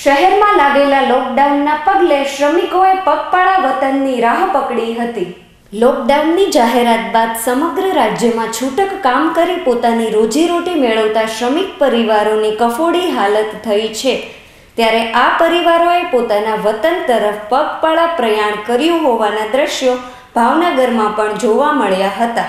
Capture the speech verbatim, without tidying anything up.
શહેરમાં લાગેલા લોકડાઉનના પગલે શ્રમિકોએ પગપાળા વતનની રાહ પકડી હતી। લોકડાઉનની જાહેરાત બાદ સમગ્ર રાજ્યમાં છૂટક કામ કરી પોતાની રોજીરોટી મેળવતા શ્રમિક પરિવારોની કફોડી હાલત થઈ છે। ત્યારે આ પરિવારોએ પોતાના વતન તરફ પગપાળા પ્રયાણ કર્યું હોવાના દ્રશ્યો ભાવનગરમાં પણ જોવા મળ્યા હતા।